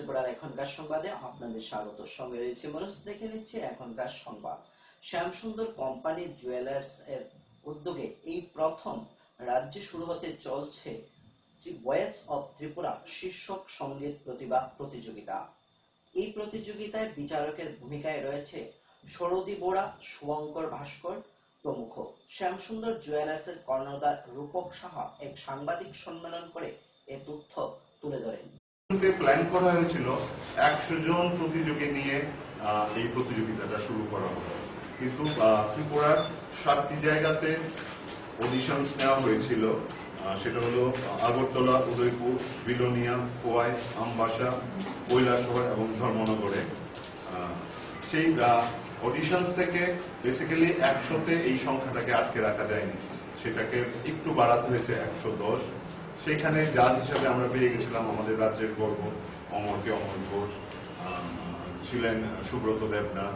ত্রিপুরার এখনকার সংবাদে আপনাদের স্বাগত। সঙ্গে রয়েছে মনোজ। দেখে নিচ্ছে এখনকার সংবাদ। শ্যামসুন্দর কোম্পানি জুয়েলার্স এর উদ্যোগে এই প্রথম রাজ্যে শুরু হতে চলছে ভয়েস অফ ত্রিপুরা শীর্ষক সঙ্গীত প্রতিভা প্রতিযোগিতা। এই প্রতিযোগিতায় বিচারকের ভূমিকায় রয়েছে সরোদী বোরা, শুভঙ্কর ভাস্কর প্রমুখ। শ্যামসুন্দর জুয়েলার্স এর কর্ণধার রূপক সাহা এক সাংবাদিক সম্মেলন করে এ তথ্য তুলে ধরেন। প্ল্যান করা হয়েছিল 100 জন প্রতিযোগী নিয়ে এই প্রতিযোগিতাটা শুরু করা হবে, কিন্তু ত্রিপুরার 7টি জায়গাতে অডিশনস নেওয়া হয়েছিল। সেটা হলো আগরতলা, উদয়পুর, বিলোনিয়া, খোয়াই, আমবাসা, কৈলাসহর এবং ধর্মনগরে। সেই অডিশনস থেকে বেসিক্যালি 100তে এই সংখ্যাটাকে আটকে রাখা যায়নি, সেটাকে একটু বাড়াতে হয়েছে 110। সেখানে জাজ হিসাবে আমরা পেয়ে গেছিলাম আমাদের রাজ্যের গর্ব অমর ঘোষ, ছিলেন সুব্রত দেবনাথ।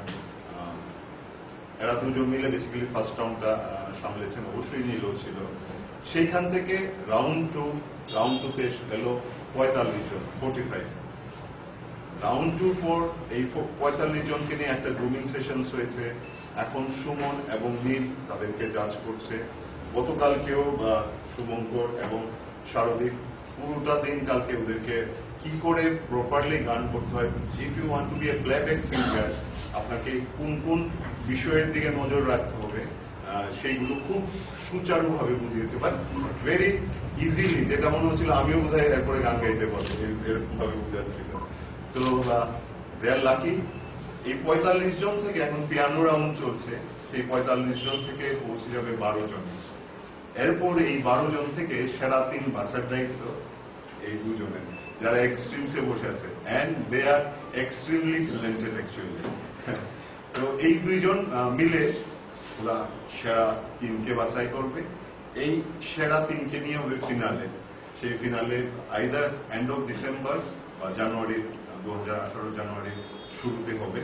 এরা দুজন মিলে বেসিক্যালি ফার্স্ট রাউন্ডটা সামলেছেন, অবশ্যই নীলও ছিল। সেইখান থেকে রাউন্ড টুতে এলো 45 জন, 45। রাউন্ড 2 পর এই 45 জনকে নিয়ে একটা গ্রুমিং সেশনস হয়েছে। এখন সুমন এবং নীল তাদেরকে জাজ করছে। গতকালকেও শুভঙ্কর এবং শারদীপ পুরোটা দিন কালকে ওদেরকে কি করে প্রপারলি গান করতে হয়। If you want to be a playback singer, আপনাকে কোন কোন বিষয়ের দিকে নজর রাখতে হবে সেইগুলো খুব সুচারুভাবে বুঝিয়েছে, বাট ভেরি ইজিলি, যেটা মনে হচ্ছিল আমিও বোধহয় এরপরে গান গাইতে পারবো, এরকম ভাবে বুঝাচ্ছিল। তো দে আর লাকি। এই 45 জন থেকে এখন পিয়ানো রাউন্ড চলছে, সেই 45 জন থেকে পৌঁছে যাবে 12 জন। এরপর এই 12 জন থেকে সেরা 3 বাছার দায়িত্ব এই দুজনের, যারা এক্সট্রিমসে বসে আছে, and they are extremely talented actually. তো এই দুইজন মিলে ওরা সেরা 3কে বাছাই করবে। এই সেরা 3কে নিয়ে হবে ফিনালে। সেই finale either end of December বা জানুয়ারির 2018 জানুয়ারির শুরুতে হবে।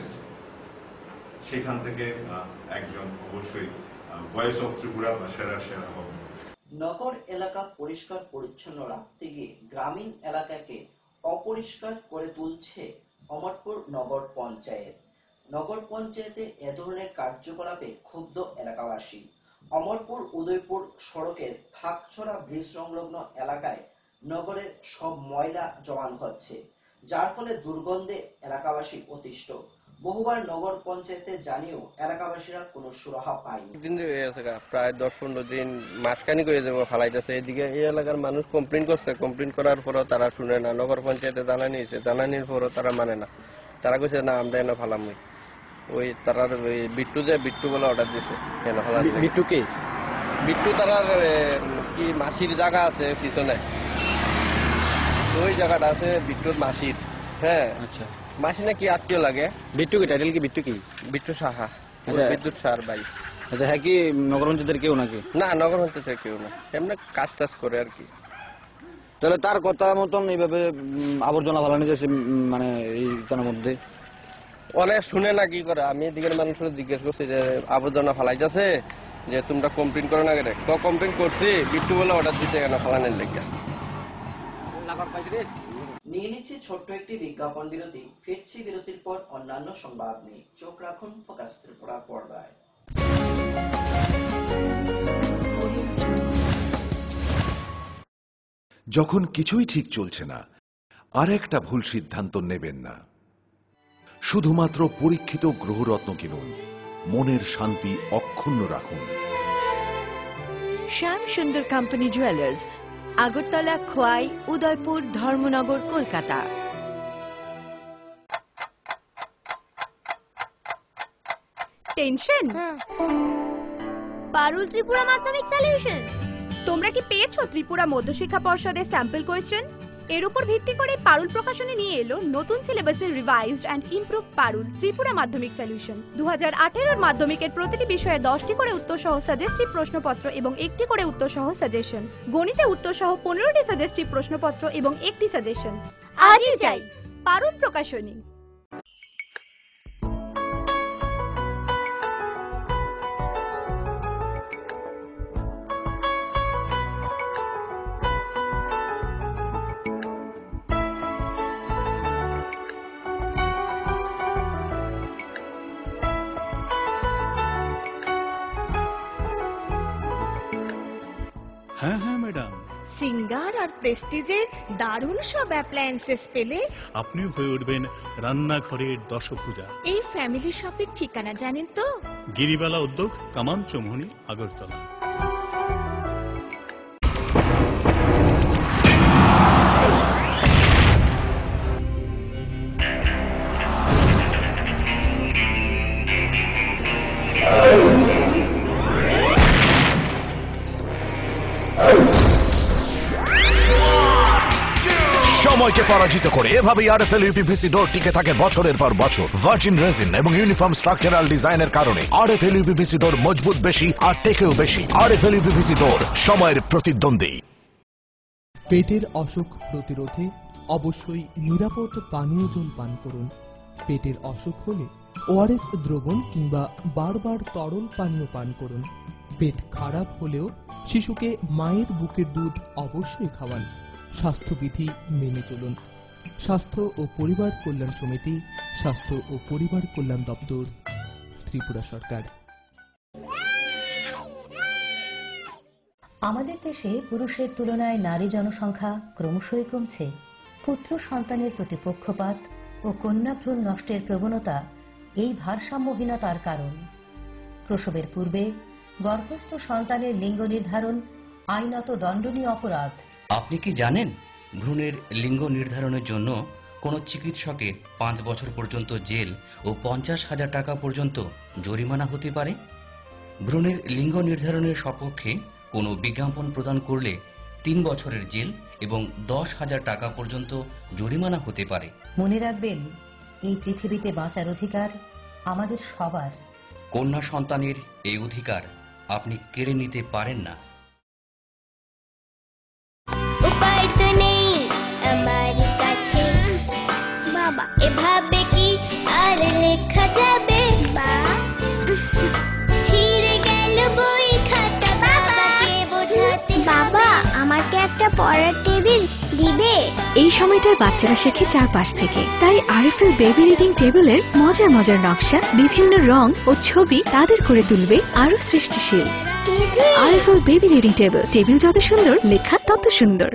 সেখান থেকে একজন অবশ্যই ভয়েস অফ ত্রিপুরা বা সেরা হবে। নগর এলাকা পরিষ্কার পরিচ্ছন্ন রাখতে গিয়ে গ্রামীণ এলাকাকে অপরিষ্কার করে তুলছে অমরপুর নগর পঞ্চায়েত। নগর পঞ্চায়েতে এ ধরনের কার্যকলাপে ক্ষুব্ধ এলাকাবাসী। অমরপুর উদয়পুর সড়কের থাকছড়া ব্রিজ সংলগ্ন এলাকায় নগরের সব ময়লা জমানো হচ্ছে, যার ফলে দুর্গন্ধে এলাকাবাসী অতিষ্ঠ। বহুবার নগর পঞ্চায়েতে জানিয়েও এলাকাবাসীরা কোনো সুরাহা পায়নি। প্রায় 10-15 দিন, মাসখানিক হয়ে যাবো ফালাইতেছে। এদিকে এই এলাকার মানুষ কমপ্লেন করছে, কমপ্লেন করার পরও তারা শুনে না। নগর পঞ্চায়েতে জানানিয়েছে, জানানির পরও তারা মানে না। তারা কইছে না আমরা এনে ফালামই। ওই তারা বিট্টু বলে অর্ডার দিছে এনে ফালা। বিট্টু কি? বিট্টু তারার কি মাসির জায়গা আছে পিছনে, ওই জায়গাটা আছে বিট্টুর মাসির। হ্যাঁ, আচ্ছা। মাসি নাকি আত্মীয় লাগে। বিট্টু কি টাইটেল কি? বিট্টু কি? বিট্টু সাহা, বিদ্যুৎ সার ভাই। আচ্ছা, হ্যাঁ কি নগর পঞ্চায়েতের কেউ নাকি? না, নগর পঞ্চায়েতের কেউ না, এমনি কাজ টাজ করে আর কি। তাহলে তার কথা মতন এইভাবে আবর্জনা ফালানো যাচ্ছে, মানে এই তার মধ্যে অনেক শুনে না কি করে। আমি এদিকের মানুষের জিজ্ঞেস করছি যে আবর্জনা ফালাইতেছে, যে তোমরা কমপ্লেন করো না কেন? কমপ্লেন করছি, বিট্টু বলে অর্ডার দিতে কেন ফালানোর লেগে। নিয়ে নিচ্ছি ছোট্ট একটি বিজ্ঞাপন বিরতি। ফিরছি বিরতির পর অন্যান্য সংবাদ নিয়ে। চোখ রাখুন ফোকাস ত্রিপুরা পর্দায়। যখন কিছুই ঠিক চলছে না, আর একটা ভুল সিদ্ধান্ত নেবেন না। শুধুমাত্র পরীক্ষিত গ্রহরত্ন কিনুন, মনের শান্তি অক্ষুণ্ণ রাখুন। Shyamsundar company jewellers, Agartala, Khowai, Udaipur, Dharmanagar, Kolkata. Tension? Parul Tripura Madhyamik solution. তোমরা কি পেয়েছো ত্রিপুরা মধ্যশিক্ষা পর্ষদের স্যাম্পল কোয়েশ্চেন? এর উপর ভিত্তি করে পারুল প্রকাশনী নিয়ে এলো নতুন সিলেবাসের revised and improve Parul Tripura Madhyamik solution. 2018 মাধ্যমিকের প্রতিটি বিষয়ে 10টি করে উত্তর সহ সাজেস্টিভ প্রশ্নপত্র এবং 1টি করে উত্তর সহ সাজেশন। গণিতে উত্তর সহ 15টি সাজেস্টিভ প্রশ্নপত্র এবং 1টি সাজেশন। আজই যাই পারুল প্রকাশনী। হ্যাঁ হ্যাঁ ম্যাডাম, সিঙ্গার আর প্রেস্টিজের দারুণ সব অ্যাপ্লায়েন্সেস পেলে আপনিও হয়ে উঠবেন রান্নাঘরের দশভুজা। এই ফ্যামিলি শপের ঠিকানা জানেন তো? গিরিবালা উদ্যোগ, কামান চৌমুহনী, আগরতলা। সময়কে পরাজিত করে এভাবেই আরএফএল ইউপিভিসি ডোর টিকে থাকে বছরের পর বছর। ভার্জিন রেজিন এবং ইউনিফর্ম স্ট্রাকচারাল ডিজাইনের কারণে আরএফএল ইউপিভিসি ডোর মজবুত বেশি আর টেকেও বেশি। আরএফএল ইউপিভিসি ডোর, সময়ের প্রতিদ্বন্দ্বী। পেটের অসুখ প্রতিরোধে অবশ্যই নিরাপদ পানীয় জল পান করুন। পেটের অসুখ হলে ওআরএস দ্রবণ কিংবা বারবার তরল পানীয় পান করুন। পেট খারাপ হলেও শিশুকে মায়ের বুকের দুধ অবশ্যই খাওয়ান। স্বাস্থ্যবিধি মেনে চলুন। স্বাস্থ্য ও পরিবার কল্যাণ সমিতি, স্বাস্থ্য ও পরিবার কল্যাণ দপ্তর, ত্রিপুরা সরকার। আমাদের দেশে পুরুষের তুলনায় নারী জনসংখ্যা ক্রমশই কমছে। পুত্র সন্তানের প্রতি পক্ষপাত ও কন্যা ভ্রূণ নষ্টের প্রবণতা এই ভারসাম্যহীনতার কারণ। প্রসবের পূর্বে গর্ভস্থ সন্তানের লিঙ্গ নির্ধারণ আইনত দণ্ডনীয় অপরাধ। আপনি কি জানেন ভ্রূণের লিঙ্গ নির্ধারণের জন্য কোনো চিকিৎসকের 5 বছর পর্যন্ত জেল ও 50,000 টাকা পর্যন্ত জরিমানা হতে পারে? ভ্রূণের লিঙ্গ নির্ধারণের সপক্ষে কোনো বিজ্ঞাপন প্রদান করলে 3 বছরের জেল এবং 10,000 টাকা পর্যন্ত জরিমানা হতে পারে। মনে রাখবেন, এই পৃথিবীতে বাঁচার অধিকার আমাদের সবার। কন্যা সন্তানের এই অধিকার আপনি কেড়ে নিতে পারেন না। উপায় তো নেই আমার কাছে বাবা, এভাবে কি আর লেখা যাবে? ছিঁড়ে গেল বই খাতা, বাবাকে বোঝাতে। বাবা, আমাকে একটা পড়ার টেবিল দিবে? এই সময়টার বাচ্চারা শেখে চারপাশ থেকে, তাই আরএফএল বেবি রিডিং টেবিলের মজার মজার নকশা, বিভিন্ন রং ও ছবি তাদের করে তুলবে আরো সৃষ্টিশীল। RFL baby reading table, table যত সুন্দর, লেখা তত সুন্দর।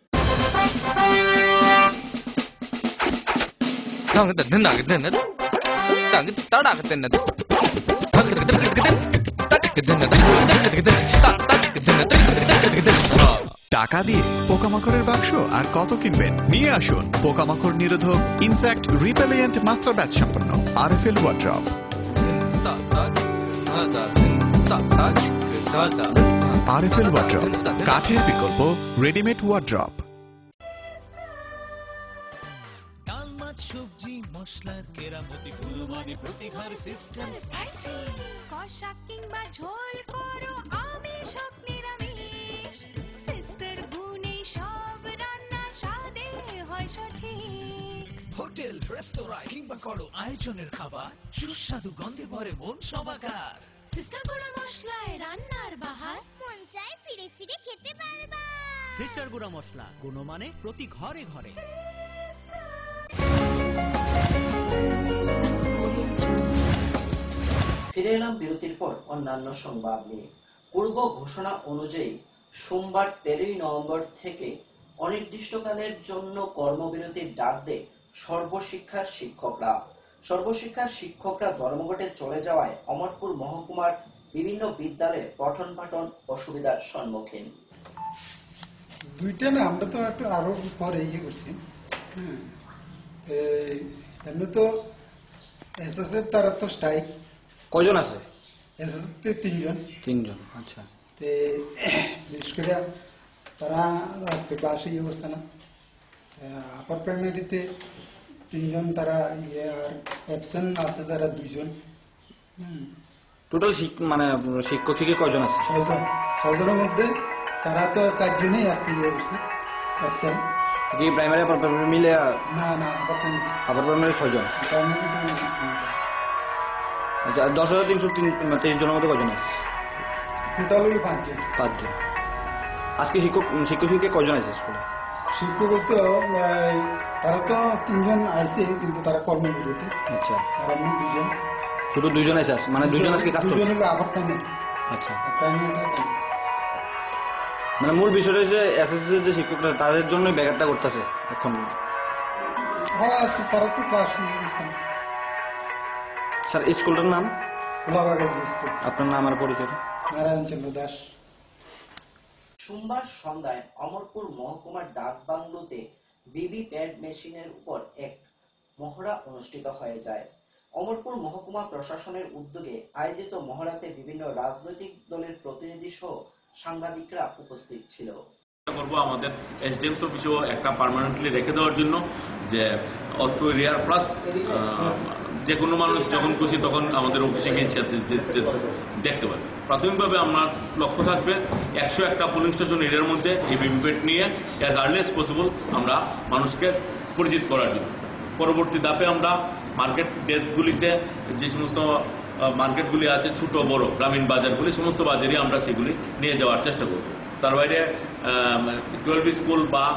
টাকা দিয়ে পোকামাকড়ের বাক্স আর কত কিনবেন? নিয়ে আসুন পোকামাকড় নিরোধক ইনসেক্ট রিপেলিয়েন্ট মাস্টার ব্যাচ সম্পন্ন আরএফএল ওয়ার্ড্রপ। আরএফএল ওয়ার্ড্রপ, কাঠের বিকল্প রেডিমেড ওয়ার্ড্রপ। সবজি মশলার কেরামতি গুণমানে প্রতি ঘর সিস্টেম স্পাইসি। কষা কিংবা ঝোল করো আমিষ হোক নিরামিষ, সিস্টার গুণে সব রান্না স্বাদে হয় সঠিক। হোটেল রেস্তোরাঁ কিংবা করো আয়োজনের খাবার, সুস্বাদু গন্ধে ভরে মন সবাকার। সিস্টার গুঁড়া মশলায় রান্নার বাহার, মন চায় ফিরে ফিরে খেতে পারবা। সিস্টার গুঁড়া মশলা, গুণমানে প্রতি ঘরে ঘরে। ফিরে এলাম বিরতির পর অন্যান্য সংবাদ নিয়ে। পূর্ব ঘোষণা অনুযায়ী সোমবার 13 নভেম্বর থেকে অনির্দিষ্টকালের জন্য কর্মবিরতির ডাক দেয় সর্বশিক্ষার শিক্ষকরা ধর্মঘটে চলে যাওয়ায় অমরপুর মহকুমার বিভিন্ন বিদ্যালয়ে পঠন পাঠন অসুবিধার সম্মুখীন। দুইটা না, আমরা তো একটু আরো পরে করছি। এমনি তো এসএস এর তারা তো স্ট্রাইক। কয়জন আছে? এসএস তো 3 জন। 3 জন, আচ্ছা। বিশেষ করে তারা আজকে ক্লাসে করছে না। আপার প্রাইমারিতে 3 জন, তারা আর অ্যাবসেন্ট আছে তারা 2 জন। টোটাল মানে শিক্ষক থেকে কয়জন আছে? 6 জন। 6 জনের মধ্যে তারা তো 4 জনই আজকে করছে অ্যাবসেন্ট। কি প্রাইমারি আপার প্রাইমারি মিলে? না, আপার প্রাইমারি 6 জন। আচ্ছা, 10,323 জনের মধ্যে কয়জন আছে? টোটাল হলো 5 জন। 5 জন। আজকে শিক্ষক কয়জন আছে স্কুলে? শিক্ষক তো তারা তো 3 জন আছে, কিন্তু তারা কর্মবিরতি। আচ্ছা। আর আমি 2 জন। শুধু 2 জন আছে, মানে 2 জন আজকে কাজ করছে। 2 জন হলো আবার প্রাইমারি। আচ্ছা। প্রাইমারি মানে মূল বিষয়টা হচ্ছে এসএসসি যে শিক্ষকরা তাদের জন্য ব্যাঘাতটা করতেছে এখন। হ্যাঁ আজকে তারা তো ক্লাস নিয়ে গেছেন। স্যার স্কুলটার নাম? গোলাবাগ স্কুল। আপনার নাম আর পরিচয়? নারায়ণ চন্দ্র দাস। সোমবার সন্ধ্যায় অমরপুর মহকুমার ডাক বাংলোতে ভিভিপ্যাট মেশিনের উপর এক মহড়া অনুষ্ঠিত হয়ে যায়। অমরপুর মহকুমা প্রশাসনের উদ্যোগে আয়োজিত মহড়াতে বিভিন্ন রাজনৈতিক দলের প্রতিনিধি সহ সাংবাদিকরা উপস্থিত ছিল। আমাদের এসডিএমস অফিসেও একটা পার্মানেন্টলি রেখে দেওয়ার জন্য, যে অত রেয়ার প্লাস যে কোনো মানুষ যখন খুশি তখন আমাদের অফিসে গিয়ে দেখতে পাবে। প্রাথমিকভাবে আমার লক্ষ্য থাকবে 101টা পোলিং স্টেশন এরিয়ার মধ্যে এই ভিভিপ্যাট নিয়ে অ্যাজ আর্লি অ্যাজ পসিবল আমরা মানুষকে পরিচিত করার জন্য। পরবর্তী ধাপে আমরা মার্কেট ডেটগুলিতে যে সমস্ত মার্কেটগুলি আছে, ছোট বড় গ্রামীণ বাজারগুলি, সমস্ত বাজারই আমরা সেগুলি নিয়ে যাওয়ার চেষ্টা করব। তার বাইরে 12 স্কুল বা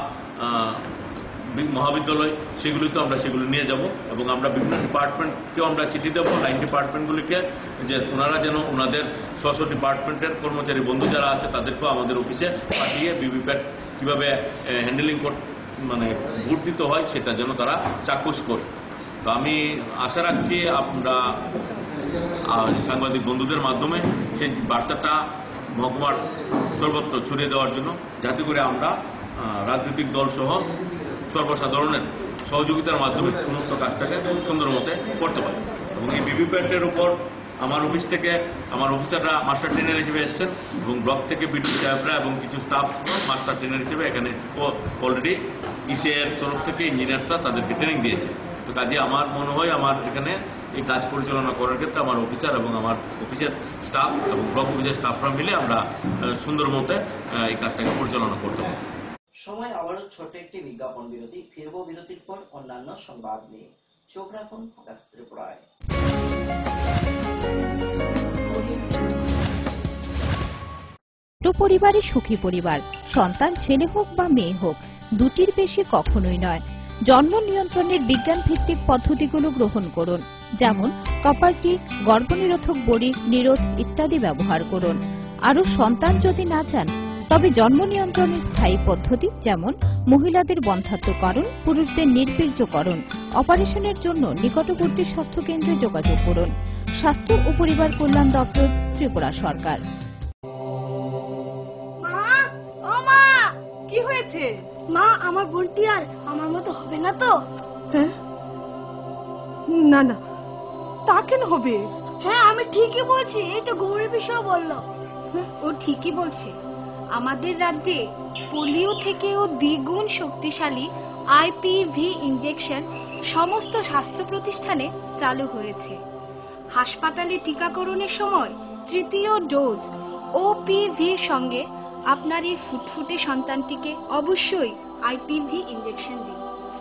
মহাবিদ্যালয় সেগুলিতে আমরা সেগুলি নিয়ে যাব এবং আমরা বিভিন্ন ডিপার্টমেন্টকেও আমরা চিঠি দেবো, লাইন ডিপার্টমেন্টগুলিকে, যে ওনারা যেন ওনাদের স্ব ডিপার্টমেন্টের কর্মচারী বন্ধু যারা আছে তাদেরকেও আমাদের অফিসে পাঠিয়ে ভিভিপ্যাট কীভাবে হ্যান্ডেলিং মানে ভোট দিতে হয় সেটা যেন তারা চাক্ষুষ করে। তো আমি আশা রাখছি আমরা সাংবাদিক বন্ধুদের মাধ্যমে সেই বার্তাটা মহকুমার সর্বত্র ছড়িয়ে দেওয়ার জন্য, যাতে করে আমরা রাজনৈতিক দল সহ সর্বসাধারণের সহযোগিতার মাধ্যমে সমস্ত কাজটাকে সুন্দর মতে করতে পারি। এবং এই ভিভিপ্যাটের উপর আমার অফিস থেকে আমার অফিসাররা মাস্টার ট্রেনার হিসেবে এসেছেন এবং ব্লক থেকে বিডিও সাহেবরা এবং কিছু স্টাফ মাস্টার ট্রেনার হিসেবে এখানে অলরেডি ইসিআই এর তরফ থেকে ইঞ্জিনিয়ার্সরা তাদেরকে ট্রেনিং দিয়েছে। তো কাজে আমার মনে হয় আমার এখানে এই কাজ পরিচালনা করার ক্ষেত্রে আমার অফিসার এবং আমার অফিসের স্টাফ এবং ব্লক অফিসের স্টাফরা মিলে আমরা সুন্দর মতে এই কাজটাকে পরিচালনা করতে পারি। সময় আবারও ছোট একটি বিজ্ঞাপন বিরতি। ফিরব বিরতির পর অন্যান্য সংবাদ নিয়ে। চোখ রাখুন ফোকাস ত্রিপুরায়। পরিবারে সুখী পরিবার, সন্তান ছেলে হোক বা মেয়ে হোক, দুটির বেশি কখনোই নয়। জন্ম নিয়ন্ত্রণের বিজ্ঞান ভিত্তিক পদ্ধতিগুলো গ্রহণ করুন, যেমন কপারটি, গর্ভনিরোধক বড়ি, নিরোধ ইত্যাদি ব্যবহার করুন। আরও সন্তান যদি না চান তবে জন্ম নিয়ন্ত্রণের স্থায়ী পদ্ধতি, যেমন মহিলাদের বন্ধ্যাত্বকরণ, পুরুষদের নির্বীর্যকরণ, অপারেশনের জন্য নিকটবর্তী স্বাস্থ্য কেন্দ্রে যোগাযোগ করুন। স্বাস্থ্য ও পরিবার কল্যাণ দপ্তর, ত্রিপুরা সরকার। কি হয়েছে মা? আমার বোনটি আর আমার মতো হবে না তো? না না, তা কেন হবে? হ্যাঁ আমি ঠিকই বলছি, এই তো গৌরী বিষয় বললো। ও ঠিকই বলছে। আমাদের রাজ্যে পোলিও থেকেও দ্বিগুণ শক্তিশালী আইপিভি ইনজেকশন সমস্ত স্বাস্থ্য প্রতিষ্ঠানে চালু হয়েছে। হাসপাতালে টিকাকরণের সময় তৃতীয় ডোজ ওপিভির সঙ্গে আপনার এই ফুটফুটে সন্তানটিকে অবশ্যই আইপিভি ইনজেকশন দিন।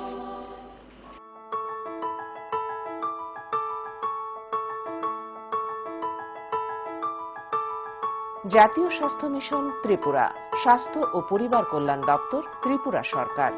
জাতীয় স্বাস্থ্য মিশন ত্রিপুরা, স্বাস্থ্য ও পরিবার কল্যাণ দপ্তর, ত্রিপুরা সরকার।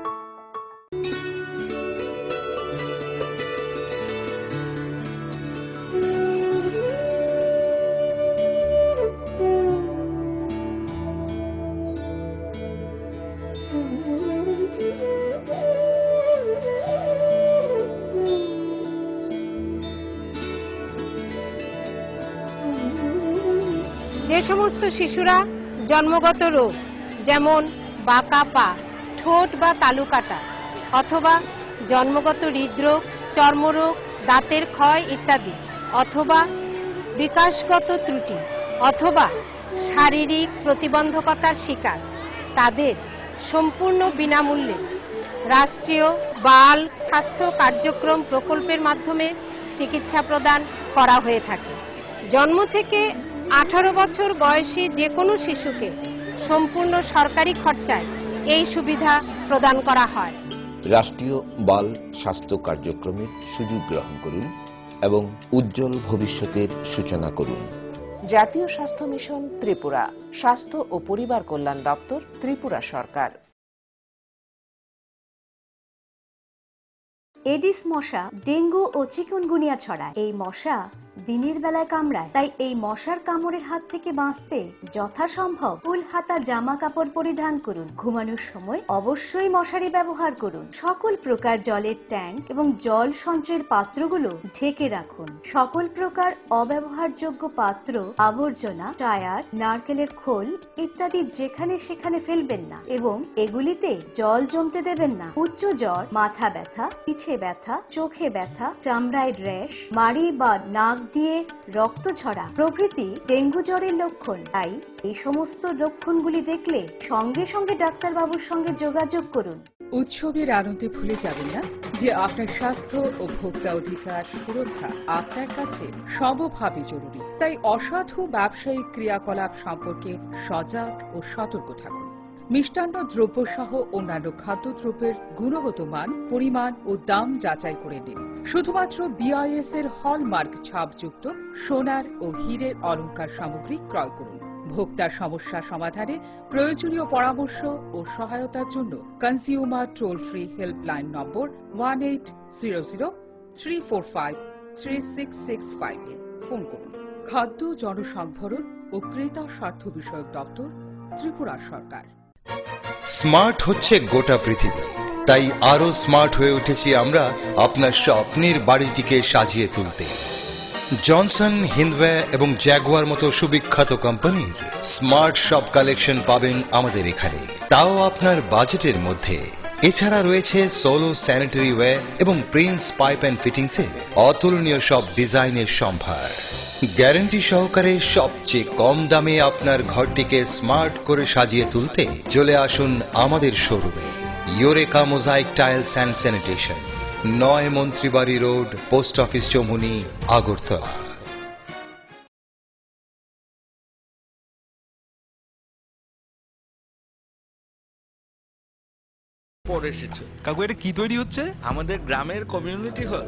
যে সমস্ত শিশুরা জন্মগত রোগ, যেমন বাঁকা পা, ঠোঁট বা তালু কাটা, অথবা জন্মগত হৃদরোগ, চর্মরোগ, দাঁতের ক্ষয় ইত্যাদি, অথবা বিকাশগত ত্রুটি অথবা শারীরিক প্রতিবন্ধকতার শিকার, তাদের সম্পূর্ণ বিনামূল্যে রাষ্ট্রীয় বাল স্বাস্থ্য কার্যক্রম প্রকল্পের মাধ্যমে চিকিৎসা প্রদান করা হয়ে থাকে। জন্ম থেকে 18 বছর বয়সী যে কোনো শিশুকে সম্পূর্ণ সরকারি খরচায় এই সুবিধা প্রদান করা হয়। রাষ্ট্রীয় বাল স্বাস্থ্য কার্যক্রমের সুযোগ গ্রহণ করুন এবং উজ্জ্বল ভবিষ্যতের সূচনা করুন। জাতীয় স্বাস্থ্য মিশন ত্রিপুরা, স্বাস্থ্য ও পরিবার কল্যাণ দপ্তর, ত্রিপুরা সরকার। এডিস মশা ডেঙ্গু ও চিকুনগুনিয়া ছড়ায়। এই মশা দিনের বেলায় কামড়ায়, তাই এই মশার কামড়ের হাত থেকে বাঁচতে যথাসম্ভব ফুল হাতা জামা কাপড় পরিধান করুন। ঘুমানোর সময় অবশ্যই মশারি ব্যবহার করুন। সকল প্রকার জলের ট্যাঙ্ক এবং জল সঞ্চয়ের পাত্রগুলো ঢেকে রাখুন। সকল প্রকার অব্যবহারযোগ্য পাত্র, আবর্জনা, টায়ার, নারকেলের খোল ইত্যাদি যেখানে সেখানে ফেলবেন না এবং এগুলিতে জল জমতে দেবেন না। উচ্চ জ্বর, মাথা ব্যথা, পিঠে ব্যথা, চোখে ব্যথা, চামড়ায় র্যাশ, মাড়ি বা নাক দিয়ে রক্ত ঝরা প্রভৃতি ডেঙ্গু জ্বরের লক্ষণ। তাই এই সমস্ত লক্ষণগুলি দেখলে সঙ্গে সঙ্গে ডাক্তারবাবুর সঙ্গে যোগাযোগ করুন। উৎসবের আনন্দে ভুলে যাবেন না যে আপনার স্বাস্থ্য ও ভোক্তা অধিকার সুরক্ষা আপনার কাছে সমভাবে জরুরি। তাই অসাধু ব্যবসায়িক ক্রিয়াকলাপ সম্পর্কে সজাগ ও সতর্ক থাকুন। মিষ্টান্ন দ্রব্য সহ অন্যান্য খাদ্যদ্রব্যের গুণগত মান, পরিমাণ ও দাম যাচাই করে নিন। শুধুমাত্র BIS এর হলমার্ক ছাপযুক্ত সোনার ও হীরের অলংকার সামগ্রী ক্রয় করুন। ভোক্তার সমস্যা সমাধানে প্রয়োজনীয় পরামর্শ ও সহায়তার জন্য consumer toll free helpline number 1800-345-3665 এ ফোন করুন। খাদ্য, জনসংভরণ ও ক্রেতা স্বার্থ বিষয়ক দপ্তর, ত্রিপুরা সরকার। স্মার্ট হচ্ছে গোটা পৃথিবী, তাই আরো স্মার্ট হয়ে উঠেছি আমরা আপনার স্বপ্নের বাড়িটিকে সাজিয়ে তুলতে। জনসন, হিন্দওয়ে এবং জ্যাগুয়ার মতো সুবিখ্যাত কোম্পানির স্মার্ট সব কালেকশন পাবেন আমাদের এখানে, তাও আপনার বাজেটের মধ্যে। এছাড়া রয়েছে সোলো স্যানিটারি ওয়্যার এবং প্রিন্স পাইপ অ্যান্ড ফিটিংসের অতুলনীয় সব ডিজাইনের সম্ভার। গ্যারান্টি সহকারে সবচেয়ে কম দামে আপনার ঘরটিকে স্মার্ট করে সাজিয়ে তুলতে চলে আসুন আমাদের শোরুমে। Eureka mosaic tiles and sanitation, 9 Mantribari road, post office Choumuhani, Agartala. পরে এসেছে। কাকু এটা কি তৈরি হচ্ছে? আমাদের গ্রামের কমিউনিটি হল।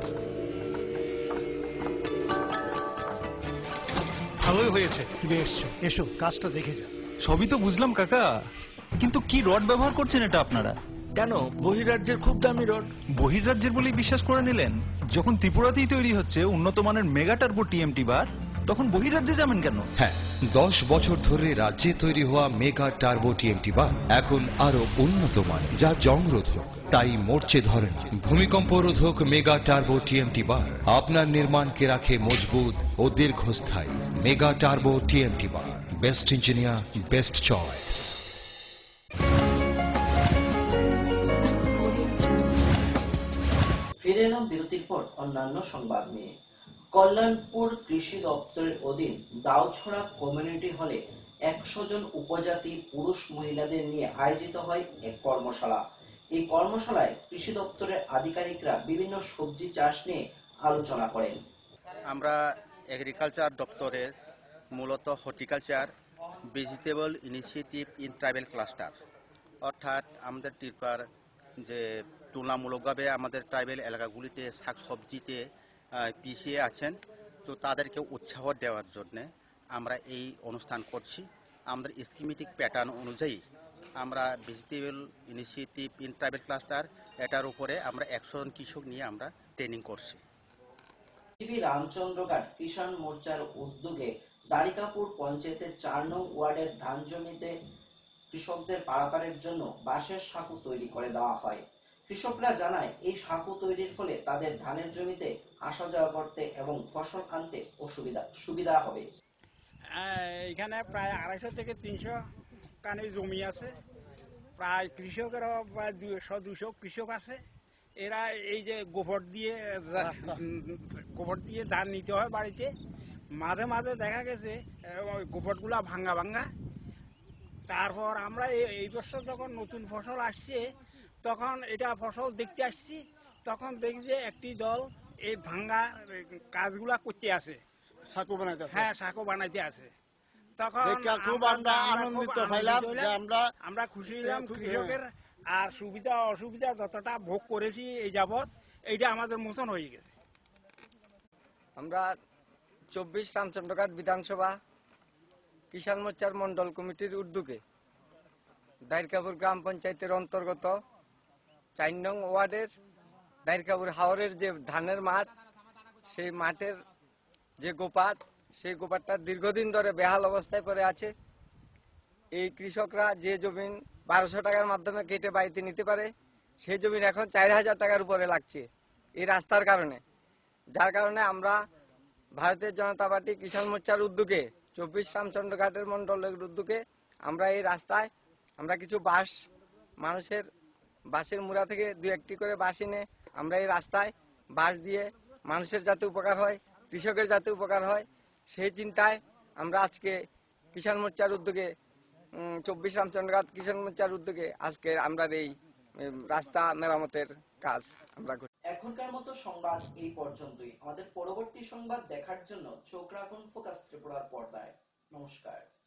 ভালোই হয়েছে তুমি এসছো, এসো কাজটা দেখে যা। সবই তো বুঝলাম কাকা, কিন্তু কি রড ব্যবহার করছেন এটা আপনারা? কেন, বহিরাজ্যের খুব দামি রড। বহিরাজ্যের বলেই বিশ্বাস করে নিলেন? যখন ত্রিপুরাতেই তৈরি হচ্ছে উন্নত মানের মেগা টার্বো TMT বার, তখন বহিরাজ্যে যাবেন কেন? হ্যাঁ, 10 বছর ধরে রাজ্যে তৈরি হওয়া মেগা টার্বো TMT বার এখন আরো উন্নত মানের, যা জংরোধক, তাই মরচে ধরে না। ভূমিকম্প রোধক মেগা টার্বো TMT বার আপনার নির্মাণকে রাখে মজবুত ও দীর্ঘস্থায়ী। Mega turbo TMT bar, best engineer, best choice. ফিরে এলাম বিরতির পর অন্যান্য সংবাদ নিয়ে। কল্যাণপুর কৃষি দপ্তরের অধীন দাউছড়া কমিউনিটি হলে 100 জন উপজাতি পুরুষ মহিলাদের নিয়ে আয়োজিত হয় এক কর্মশালা। এই কর্মশালায় কৃষি দপ্তরের আধিকারিকরা বিভিন্ন সবজি চাষ নিয়ে আলোচনা করেন। আমরা এগ্রিকালচার দপ্তরের মূলত horticulture, vegetable initiative in tribal cluster, অর্থাৎ আমাদের ত্রিপুরার যে তুলনামূলকভাবে আমাদের ট্রাইবেল এলাকাগুলিতে শাকসবজিতে পিছিয়ে আছেন, তো তাদেরকে উৎসাহ দেওয়ার জন্য আমরা এই অনুষ্ঠান করছি। আমাদের স্কিমেটিক প্যাটার্ন অনুযায়ী আমরা vegetable initiative in tribal cluster, এটার উপরে আমরা 100 জন কৃষক নিয়ে আমরা ট্রেনিং করছি। রামচন্দ্রঘাট কিষাণ মোর্চার উদ্যোগে দারিকাপুর পঞ্চায়েতের 4 নং ওয়ার্ডের ধান জমিতে কৃষকদের পারাপারের জন্য বাঁশের সাঁকো তৈরি করে দেওয়া হয়। কৃষকরা জানায় এই সাঁকো তৈরির ফলে তাদের ধানের জমিতে আসা যাওয়া করতে এবং ফসল আনতে সুবিধা হবে। এখানে প্রায় 250 থেকে 300 কানে জমি আছে। প্রায় কৃষকেরও প্রায় 100-200 কৃষক আছে। এরা এই যে গোবর দিয়ে ধান নিতে হয় বাড়িতে। মাঝে মাঝে দেখা গেছে গোবরগুলা ভাঙ্গা। তারপর আমরা এই বছর যখন নতুন ফসল আসছে, তখন এটা ফসল দেখতে আসছি, তখন দেখি যে একটি দল এই ভাঙ্গা কাজগুলা করতে আছে, সাঁকো বানাইতে আছে। হ্যাঁ, সাঁকো বানাইতে আছে। তখন খুব আমরা আনন্দিত হইলাম যে আমরা খুশি হলাম কৃষকের। আর সুবিধা অসুবিধা যতটা ভোগ করেছি এই যাবৎ, এইটা আমাদের মোচন হয়ে গেছে। আমরা 24 রামচন্দ্রঘাট বিধানসভা কিষাণ মোর্চার মন্ডল কমিটির উদ্যোগে দাইরকাপুর গ্রাম পঞ্চায়েতের অন্তর্গত 4 নং ওয়ার্ডের দাইরকাপুর হাওরের যে ধানের মাঠ, সেই মাঠের যে গোপাট, সেই গোপাটটা দীর্ঘদিন ধরে বেহাল অবস্থায় পড়ে আছে। এই কৃষকরা যে জমিন 1200 টাকার মাধ্যমে কেটে বাড়িতে নিতে পারে, সেই জমিন এখন 4000 টাকার উপরে লাগছে এই রাস্তার কারণে। যার কারণে আমরা ভারতীয় জনতা পার্টি কিষাণ মোর্চার উদ্যোগে 24 রামচন্দ্র ঘাটের মন্ডলের উদ্যোগে আমরা এই রাস্তায় আমরা কিছু মানুষের বাঁশের মুড়া থেকে 2-1টি করে বাঁশ এনে আমরা এই রাস্তায় বাঁশ দিয়ে মানুষের যাতে উপকার হয়, কৃষকের যাতে উপকার হয়, সেই চিন্তায় আমরা আজকে কিষাণ মোর্চার উদ্যোগে 24 রামচন্দ্র ঘাট কিষাণ মোর্চার উদ্যোগে আজকে আমরা এই রাস্তা মেরামতের কাজ আমরা করি। এখনকার মতো সংবাদ এই পর্যন্তই। আমাদের পরবর্তী সংবাদ দেখার জন্য চোখ রাখুন ফোকাস ত্রিপুরার পর্দায়। নমস্কার।